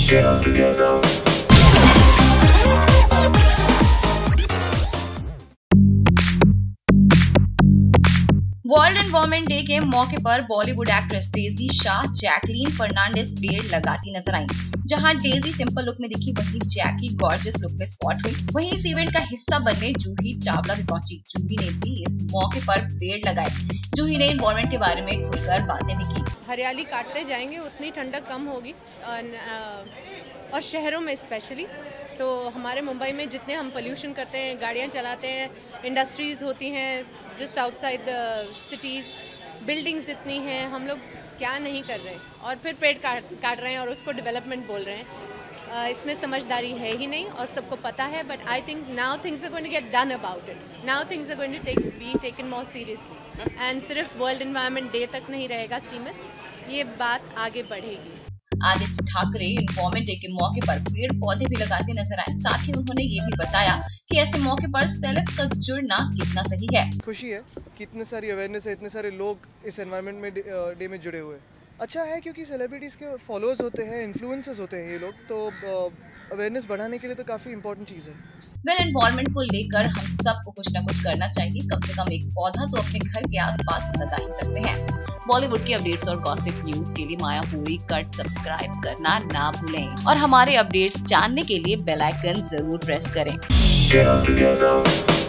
World environment day के मौके पर Bollywood actress Daisy Shah Jacqueline Fernandez पेड़ लगाती नजर आई। जहां डेजी सिंपल लुक में दिखी, वहीं जैकी गॉर्जियस लुक में स्पॉट हुई। वहीं इस इवेंट का हिस्सा बनने जूही चावला भी पहुंची। जूही ने भी इस मौके पर पेड़ लगाए। जूही ने एनवायरनमेंट के बारे में खुलकर बातें भी की। हरियाली काटते जाएंगे उतनी ठंडक कम होगी, और शहरों में स्पेशली तो हमारे मुंबई में जितने हम पोल्यूशन करते हैं, गाड़ियाँ चलाते हैं, इंडस्ट्रीज़ होती हैं just outside the cities, buildings इतनी हैं, हम लोग क्या नहीं कर रहे और फिर पेड़ काट रहे हैं और उसको डेवलपमेंट बोल रहे हैं। इसमें समझदारी है ही नहीं और सबको पता है, but I think now things are going to get done about it. Now things are going to be taken more seriously and सिर्फ वर्ल्ड एनवायरनमेंट डे तक नहीं रहेगा सीमित, ये बात आगे बढ़ेगी। आदित्य ठाकरे एनवायरनमेंट डे के मौके पर पेड़ पौधे भी लगाते नजर आए। साथ ही उन्होंने ये भी बताया कि ऐसे मौके पर सेलेब्स का जुड़ना कितना सही है। खुशी है कि इतने सारी अवेयरनेस है, इतने सारे लोग इस एनवायरनमेंट में डे में जुड़े हुए। अच्छा है क्योंकि सेलिब्रिटीज के फॉलोअर्स होते हैं, इन्फ्लुएंसर्स होते हैं ये लोग, तो अवेयरनेस बढ़ाने के लिए तो काफी इंपॉर्टेंट चीज़ है। एनवायरनमेंट को लेकर हम सबको कुछ न कुछ करना चाहिए। कम से कम एक पौधा तो अपने घर के आसपास लगा ही सकते हैं। बॉलीवुड के अपडेट्स और गॉसिप न्यूज के लिए माया हुई कट सब्सक्राइब करना ना भूलें और हमारे अपडेट्स जानने के लिए बेल आइकन जरूर प्रेस करें।